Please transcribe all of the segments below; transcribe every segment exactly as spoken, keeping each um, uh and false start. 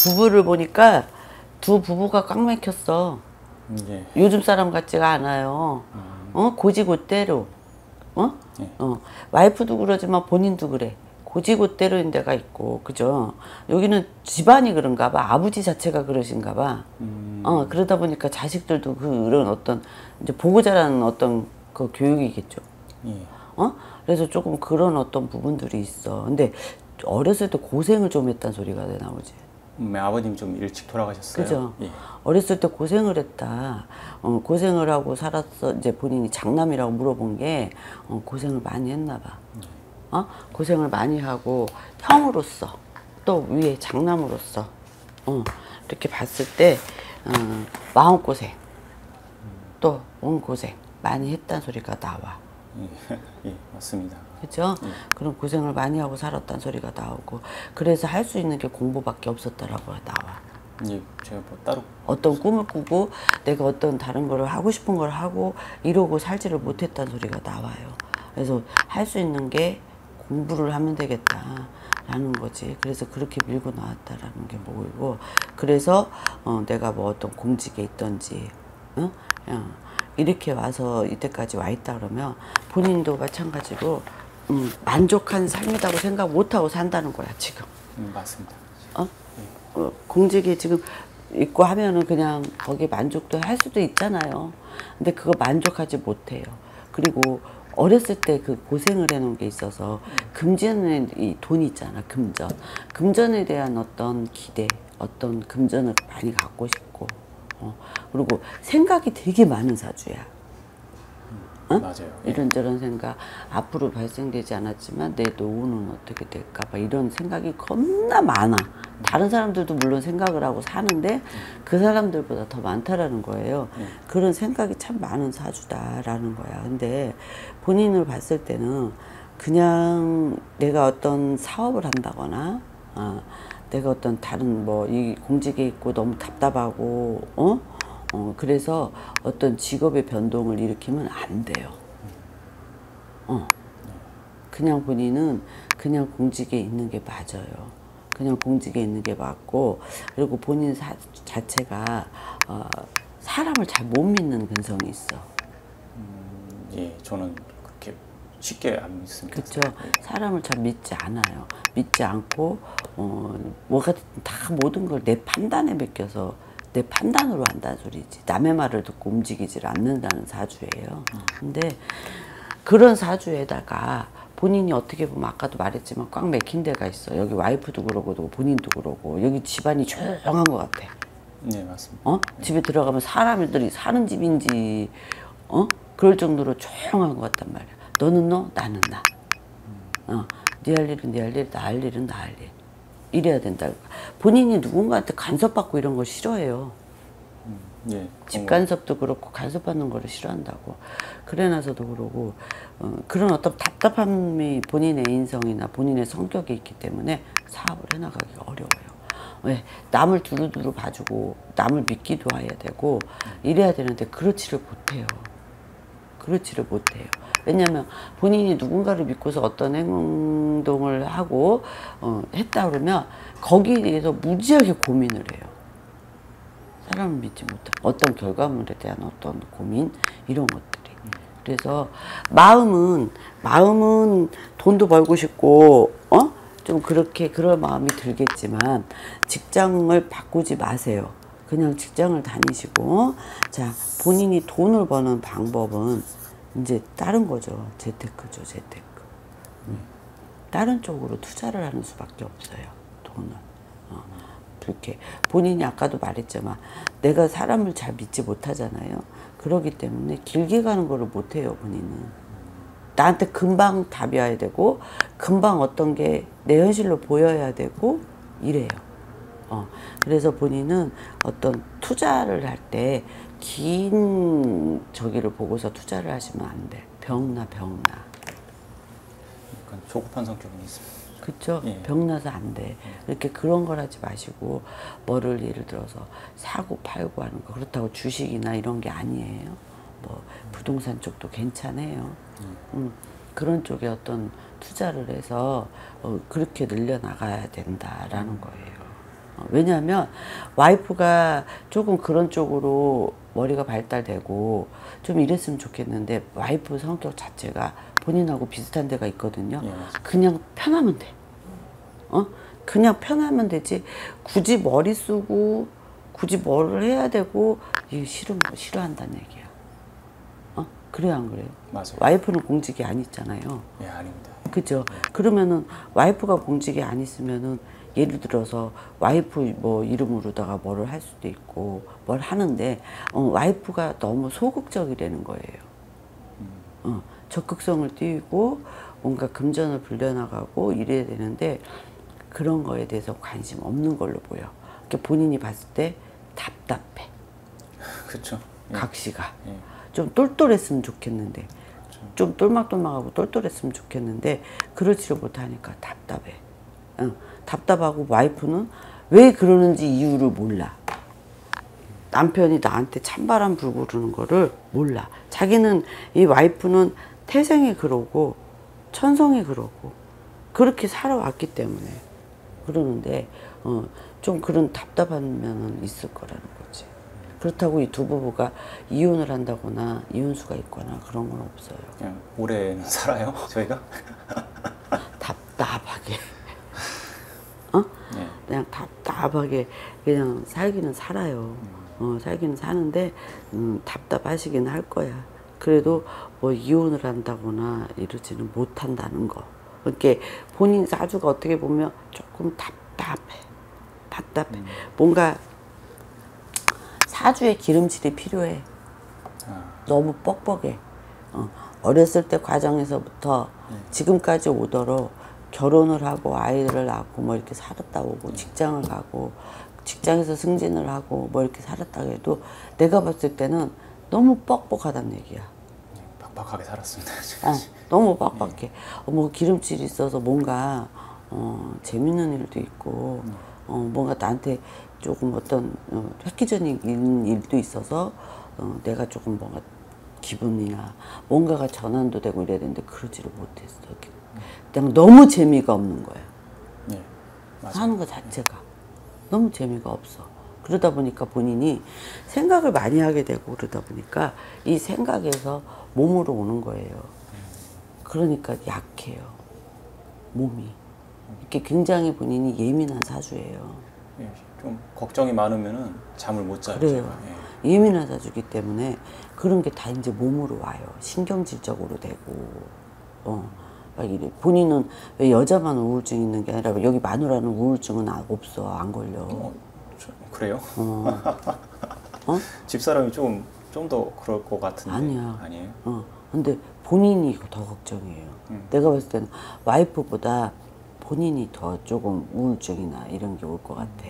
부부를 보니까 두 부부가 꽉 막혔어. 예. 요즘 사람 같지가 않아요. 음. 어? 고지고대로. 어? 예. 어. 와이프도 그러지만 본인도 그래. 고지고대로인 데가 있고, 그죠? 여기는 집안이 그런가 봐. 아버지 자체가 그러신가 봐. 음. 어, 그러다 보니까 자식들도 그런 어떤, 이제 보고 자라는 어떤 그 교육이겠죠. 예. 어? 그래서 조금 그런 어떤 부분들이 있어. 근데 어렸을 때 고생을 좀 했다는 소리가 내 나오지. 음, 아버님 좀 일찍 돌아가셨어요? 그죠? 예. 어렸을 때 고생을 했다. 어, 고생을 하고 살았어. 이제 본인이 장남이라고 물어본 게, 어, 고생을 많이 했나 봐. 어? 고생을 많이 하고, 형으로서, 또 위에 장남으로서, 어, 이렇게 봤을 때, 어, 마음고생, 또 몸고생 많이 했다는 소리가 나와. 예. 예, 맞습니다. 그죠? 예. 그런 고생을 많이 하고 살았다는 소리가 나오고, 그래서 할 수 있는 게 공부밖에 없었다라고 나와. 예, 제가 뭐 따로 어떤 꿈을 꾸고 내가 어떤 다른 거를 하고 싶은 걸 하고 이러고 살지를 못했다는 소리가 나와요. 그래서 할 수 있는 게 공부를 하면 되겠다라는 거지. 그래서 그렇게 밀고 나왔다라는 게 보이고, 그래서 어, 내가 뭐 어떤 공직에 있던지, 어? 어, 이렇게 와서 이때까지 와 있다 그러면 본인도 마찬가지로 음, 만족한 삶이라고 생각 못하고 산다는 거야 지금. 음, 맞습니다. 어? 어, 공직에 지금 있고 하면은 그냥 거기에 만족도 할 수도 있잖아요. 근데 그거 만족하지 못해요. 그리고 어렸을 때 그 고생을 해놓은 게 있어서 금전에 이 돈 있잖아. 금전. 금전에 대한 어떤 기대, 어떤 금전을 많이 갖고 싶고, 어, 그리고 생각이 되게 많은 사주야. 어? 맞아요. 예. 이런저런 생각, 앞으로 발생되지 않았지만 내 노후는 어떻게 될까봐 이런 생각이 겁나 많아. 다른 사람들도 물론 생각을 하고 사는데 그 사람들보다 더 많다라는 거예요. 예. 그런 생각이 참 많은 사주다라는 거야. 근데 본인을 봤을 때는 그냥 내가 어떤 사업을 한다거나, 어, 내가 어떤 다른 뭐 이 공직에 있고 너무 답답하고, 어? 어, 그래서 어떤 직업의 변동을 일으키면 안 돼요. 어. 그냥 본인은 그냥 공직에 있는 게 맞아요. 그냥 공직에 있는 게 맞고, 그리고 본인 사, 자체가 어, 사람을 잘 못 믿는 근성이 있어. 음, 예, 저는 그렇게 쉽게 안 믿습니다. 그렇죠. 예. 사람을 잘 믿지 않아요. 믿지 않고 어, 뭐가 다 모든 걸 내 판단에 맡겨서 내 판단으로 한다는 소리지. 남의 말을 듣고 움직이질 않는다는 사주예요. 근데 그런 사주에다가 본인이 어떻게 보면 아까도 말했지만 꽉 맥힌 데가 있어. 여기 와이프도 그러고 본인도 그러고 여기 집안이 조용한 것 같아. 네, 맞습니다. 어? 집에 들어가면 사람들이 사는 집인지 어? 그럴 정도로 조용한 것 같단 말이야. 너는 너, 나는 나. 어, 네 할 일은 네 할 일, 나 할 일은 나 할 일. 이래야 된다. 본인이 누군가한테 간섭받고 이런 걸 싫어해요. 음, 예, 집 그런 간섭도 그렇고 간섭받는 거를 싫어한다고. 그래 나서도 그러고 어, 그런 어떤 답답함이 본인의 인성이나 본인의 성격에 있기 때문에 사업을 해나가기가 어려워요. 왜? 남을 두루두루 봐주고 남을 믿기도 해야 되고 이래야 되는데 그렇지를 못해요. 그렇지를 못해요. 왜냐하면 본인이 누군가를 믿고서 어떤 행동을 하고 어, 했다 그러면 거기에 대해서 무지하게 고민을 해요. 사람을 믿지 못해. 어떤 결과물에 대한 어떤 고민 이런 것들이. 그래서 마음은 마음은 돈도 벌고 싶고 어? 좀 그렇게 그럴 마음이 들겠지만 직장을 바꾸지 마세요. 그냥 직장을 다니시고 자 본인이 돈을 버는 방법은 이제 다른 거죠. 재테크죠, 재테크. 음. 다른 쪽으로 투자를 하는 수밖에 없어요. 돈을. 어. 그렇게 본인이 아까도 말했지만 내가 사람을 잘 믿지 못하잖아요. 그러기 때문에 길게 가는 거를 못해요, 본인은. 나한테 금방 답이 와야 되고 금방 어떤 게 내 현실로 보여야 되고 이래요. 어. 그래서 본인은 어떤 투자를 할 때 긴 저기를 보고서 투자를 하시면 안 돼. 병나 병나. 약간 조급한 성격은 있습니다. 그쵸? 예. 병나서 안 돼. 이렇게 그런 걸 하지 마시고 뭐를 예를 들어서 사고 팔고 하는 거 그렇다고 주식이나 이런 게 아니에요. 뭐 부동산 쪽도 괜찮아요. 음. 음, 그런 쪽에 어떤 투자를 해서 어, 그렇게 늘려나가야 된다라는 거예요. 어, 왜냐하면 와이프가 조금 그런 쪽으로 머리가 발달되고 좀 이랬으면 좋겠는데 와이프 성격 자체가 본인하고 비슷한 데가 있거든요. 예, 맞아요. 그냥 편하면 돼. 어? 그냥 편하면 되지. 굳이 머리 쓰고 굳이 뭐를 해야 되고 이거 싫은 거 싫어한다는 얘기야. 어? 그래요 안 그래요? 맞아요. 와이프는 공직이 안 있잖아요. 예, 아닙니다. 그죠? 그러면은 와이프가 공직이 안 있으면은 예를 들어서 와이프 뭐 이름으로다가 뭐를 할 수도 있고 뭘 하는데 어, 와이프가 너무 소극적이라는 거예요. 어, 적극성을 띄우고 뭔가 금전을 불려나가고 이래야 되는데 그런 거에 대해서 관심 없는 걸로 보여. 그러니까 본인이 봤을 때 답답해. 그렇죠. 예. 각시가. 예. 좀 똘똘했으면 좋겠는데 좀 똘막똘막하고 똘똘했으면 좋겠는데 그러지를 못하니까 답답해. 응. 답답하고 와이프는 왜 그러는지 이유를 몰라. 남편이 나한테 찬바람 불고 그러는 거를 몰라. 자기는 이 와이프는 태생이 그러고 천성이 그러고 그렇게 살아왔기 때문에 그러는데 어, 좀 그런 답답한 면은 있을 거라는 거지. 그렇다고 이 두 부부가 이혼을 한다거나 이혼수가 있거나 그런 건 없어요. 그냥 오래 살아요, 저희가? 답답하게. 어? 예. 그냥 답답하게 그냥 살기는 살아요. 어, 살기는 사는데 음, 답답하시긴 할 거야. 그래도 뭐 이혼을 한다거나 이러지는 못한다는 거. 그렇게 본인 사주가 어떻게 보면 조금 답답해. 답답해. 음. 뭔가 사주에 기름칠이 필요해. 아, 너무 뻑뻑해. 어, 어렸을 때 과정에서부터 네. 지금까지 오도록 결혼을 하고 아이를 낳고 뭐 이렇게 살았다 오고 직장을 가고 직장에서 승진을 하고 뭐 이렇게 살았다 해도 내가 봤을 때는 너무 뻑뻑하다는 얘기야. 예, 빡빡하게 살았습니다. 어, 너무 빡빡해. 어, 뭐 기름칠이 있어서 뭔가 어, 재밌는 일도 있고 어, 뭔가 나한테 조금 어떤 어, 획기적인 일도 있어서 어, 내가 조금 뭔가 기분이나 뭔가가 전환도 되고 이래야 되는데 그러지를 못했어. 그냥 너무 재미가 없는 거야. 예, 맞아요. 사는 것 자체가 너무 재미가 없어. 그러다 보니까 본인이 생각을 많이 하게 되고 그러다 보니까 이 생각에서 몸으로 오는 거예요. 그러니까 약해요. 몸이. 이렇게 굉장히 본인이 예민한 사주예요. 예, 좀 걱정이 많으면은 잠을 못 자요. 그래요. 제가. 예. 예민한 사주기 때문에 그런 게 다 이제 몸으로 와요. 신경질적으로 되고. 어. 막 이래. 본인은 왜 여자만 우울증 있는 게 아니라 여기 마누라는 우울증은 아- 없어. 안 걸려. 어, 저, 그래요? 어. 어? 집사람이 좀 좀 더 그럴 것 같은데. 아니야. 아니에요? 어. 근데 본인이 더 걱정이에요. 음. 내가 봤을 때는 와이프보다 본인이 더 조금 우울증이나 이런 게 올 것 같아.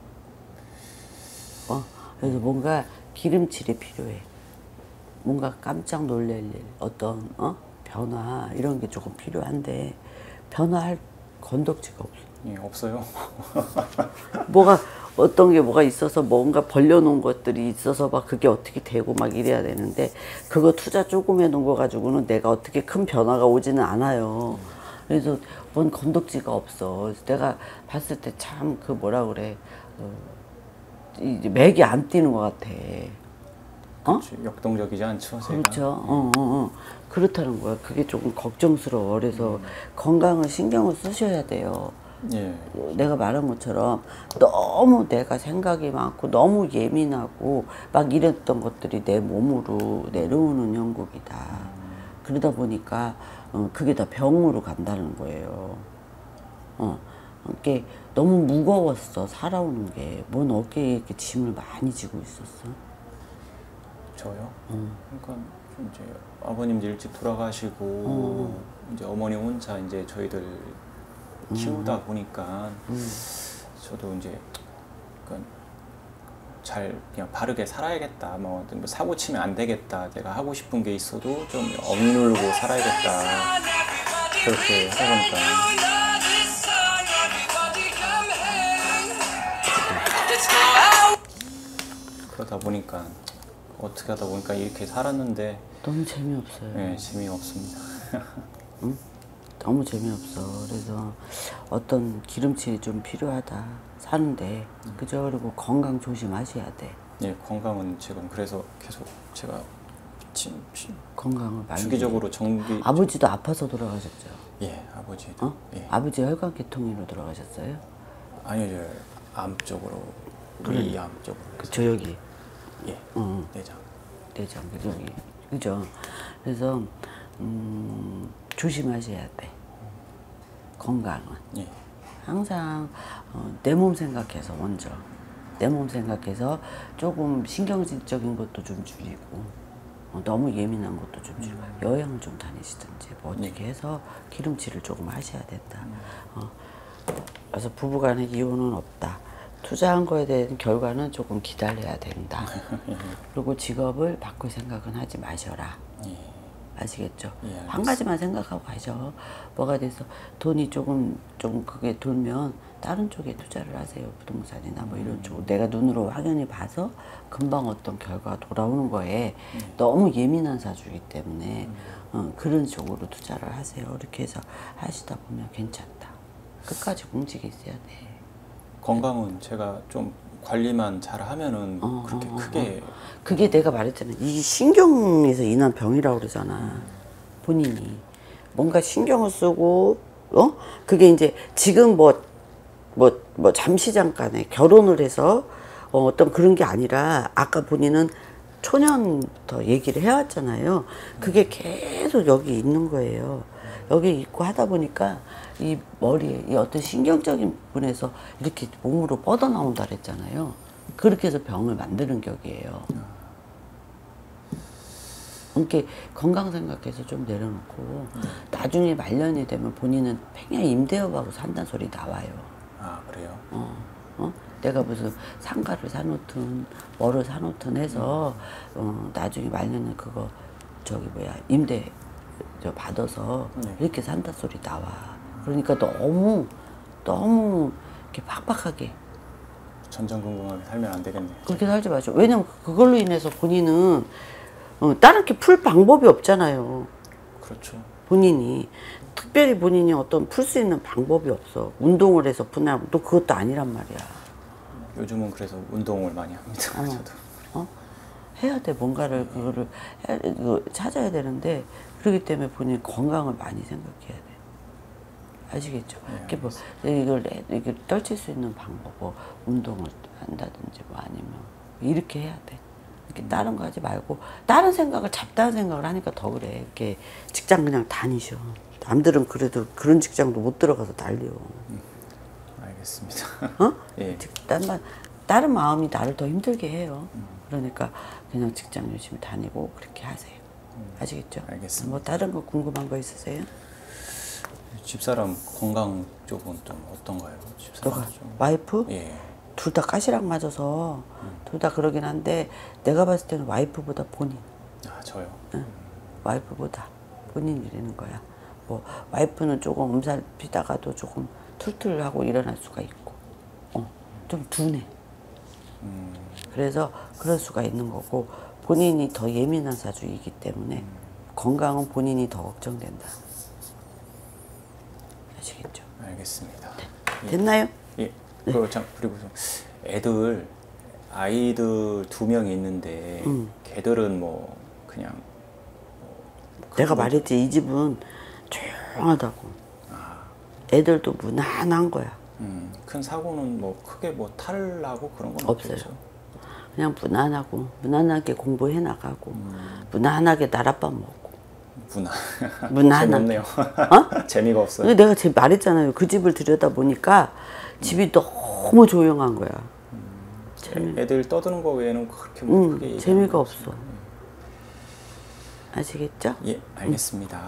어? 그래서 뭔가 기름칠이 필요해. 뭔가 깜짝 놀랄 일, 어떤, 어? 변화, 이런 게 조금 필요한데, 변화할 건덕지가 없어. 예, 없어요. 뭐가, 어떤 게 뭐가 있어서 뭔가 벌려놓은 것들이 있어서 막 그게 어떻게 되고 막 이래야 되는데, 그거 투자 조금 해놓은 거 가지고는 내가 어떻게 큰 변화가 오지는 않아요. 그래서 뭔 건덕지가 없어. 그래서 내가 봤을 때 참 그 뭐라 그래, 어, 이제 맥이 안 뛰는 것 같아. 어? 그렇지, 역동적이지 않죠, 제가. 그렇죠. 어, 어, 어. 그렇다는 거야. 그게 조금 걱정스러워. 그래서 건강을 신경을 쓰셔야 돼요. 예. 내가 말한 것처럼 너무 내가 생각이 많고 너무 예민하고 막 이랬던 것들이 내 몸으로 내려오는 형국이다. 그러다 보니까 어, 그게 다 병으로 간다는 거예요. 어, 이게 너무 무거웠어. 살아오는 게. 뭔 어깨에 이렇게 짐을 많이 지고 있었어. 저요? 음. 그러니까 좀 이제 아버님도 일찍 돌아가시고 음. 이제 어머니 혼자 이제 저희들 키우다 보니까 음. 저도 이제 그러니까 잘 그냥 바르게 살아야겠다. 뭐, 뭐 사고 치면 안 되겠다. 내가 하고 싶은 게 있어도 좀 억눌고 살아야겠다. 그렇게 하다 보니까 그러다 보니까 어떻게 하다 보니까 이렇게 살았는데 너무 재미없어요. 네, 재미없습니다. 너무 재미없어. 그래서 어떤 기름칠이 좀 필요하다 사는데 음. 그죠? 그리고 건강 조심하셔야 돼. 예, 건강은 지금 그래서 계속 제가 지, 지, 건강을 많이 주기적으로 정비. 아버지도 아파서 돌아가셨죠? 예, 아버지도. 어? 예. 아버지 혈관계통으로 돌아가셨어요? 아니요, 저 암 쪽으로, 위암 쪽으로. 그쵸, 여기 예, 어. 내장. 내장 그죠? 여기 그죠? 그래서 음, 조심하셔야 돼. 건강은 예, 항상 어, 내 몸 생각해서 먼저 내 몸 생각해서 조금 신경질적인 것도 좀 줄이고 어, 너무 예민한 것도 좀 줄이고 여행을 좀 다니시든지 뭐 어떻게 해서 기름칠을 조금 하셔야 된다. 어, 그래서 부부간의 이혼은 없다. 투자한 거에 대한 결과는 조금 기다려야 된다. 그리고 직업을 바꿀 생각은 하지 마셔라. 예. 아시겠죠? 예, 한 가지만 생각하고 가죠. 뭐가 돼서 돈이 조금 좀 그게 돌면 다른 쪽에 투자를 하세요. 부동산이나 뭐 이런 쪽. 내가 눈으로 확연히 봐서 금방 어떤 결과가 돌아오는 거에 너무 예민한 사주이기 때문에 어, 그런 쪽으로 투자를 하세요. 이렇게 해서 하시다 보면 괜찮다. 끝까지 움직여 있어야 돼. 건강은 제가 좀 관리만 잘 하면은 어, 그렇게 어, 어, 크게. 그게 내가 말했잖아. 이 신경에서 인한 병이라고 그러잖아. 본인이 뭔가 신경을 쓰고, 어? 그게 이제 지금 뭐, 뭐, 뭐 잠시 잠깐에 결혼을 해서 어, 어떤 그런 게 아니라 아까 본인은 초년부터 얘기를 해왔잖아요. 그게 계속 여기 있는 거예요. 여기 있고 하다 보니까 이 머리에 이 어떤 신경적인 부분에서 이렇게 몸으로 뻗어나온다 그랬잖아요. 그렇게 해서 병을 만드는 격이에요. 이렇게 건강 생각해서 좀 내려놓고 나중에 말년이 되면 본인은 팽야 임대업하고 산다는 소리 나와요. 아, 그래요? 어, 어? 내가 무슨 상가를 사놓든 뭐를 사놓든 해서 어, 나중에 말년에 그거 저기 뭐야 임대 저 받아서 네. 이렇게 산다 소리 나와. 그러니까 너무 너무 이렇게 팍팍하게 전전긍긍하게 살면 안 되겠네요. 그렇게 살지 마죠. 왜냐면 그걸로 인해서 본인은 어, 다른 게 풀 방법이 없잖아요. 그렇죠. 본인이 특별히 본인이 어떤 풀 수 있는 방법이 없어. 운동을 해서 푸냐 또 그것도 아니란 말이야. 요즘은 그래서 운동을 많이 합니다. 어. 저도. 어? 해야 돼. 뭔가를 그거를 해, 그거 찾아야 되는데 그렇기 때문에 본인 건강을 많이 생각해야 돼. 아시겠죠? 네, 이렇게 뭐 이걸 이렇게 떨칠 수 있는 방법, 뭐 운동을 한다든지 뭐 아니면 이렇게 해야 돼. 이렇게 다른 거 하지 말고 다른 생각을 잡다한 생각을 하니까 더 그래. 이렇게 직장 그냥 다니셔. 남들은 그래도 그런 직장도 못 들어가서 난리요. 알겠습니다. 어? 예. 다른, 다른 마음이 나를 더 힘들게 해요. 그러니까 그냥 직장 열심히 다니고 그렇게 하세요. 아시겠죠? 알겠습니다. 뭐 다른 거 궁금한 거 있으세요? 집사람 건강 쪽은 좀 어떤가요? 집사람 너가 좀. 와이프? 예. 둘 다 가시락 맞아서 둘 다 그러긴 한데 내가 봤을 때는 와이프보다 본인. 아, 저요. 응. 와이프보다 본인이라는 거야. 뭐 와이프는 조금 음살 피다가도 조금 툴툴하고 일어날 수가 있고, 어, 좀 둔해. 음, 그래서 그럴 수가 있는 거고 본인이 더 예민한 사주이기 때문에 건강은 본인이 더 걱정된다. 아시겠죠? 알겠습니다. 됐나요? 예. 그리고 참 그리고 좀 애들 아이들 두 명이 있는데 음. 걔들은 뭐 그냥 내가 말했지 이 집은 조용하다고. 애들도 무난한 거야. 음, 큰 사고는 뭐 크게 뭐 탈나고 그런 건 없어요. 없겠죠. 그냥 무난하고 무난하게 공부해 나가고 무난하게 나랏밥 먹고 무난. 무난하게. 재미없네요. 어? 재미가 없어요. 근데 내가 제 말했잖아요. 그 집을 들여다 보니까 집이 너무 조용한 거야. 재미, 애들 떠드는 거 외에는 그렇게 뭐 응, 크게 재미가 얘기하는 거 없어. 아시겠죠? 예, 알겠습니다.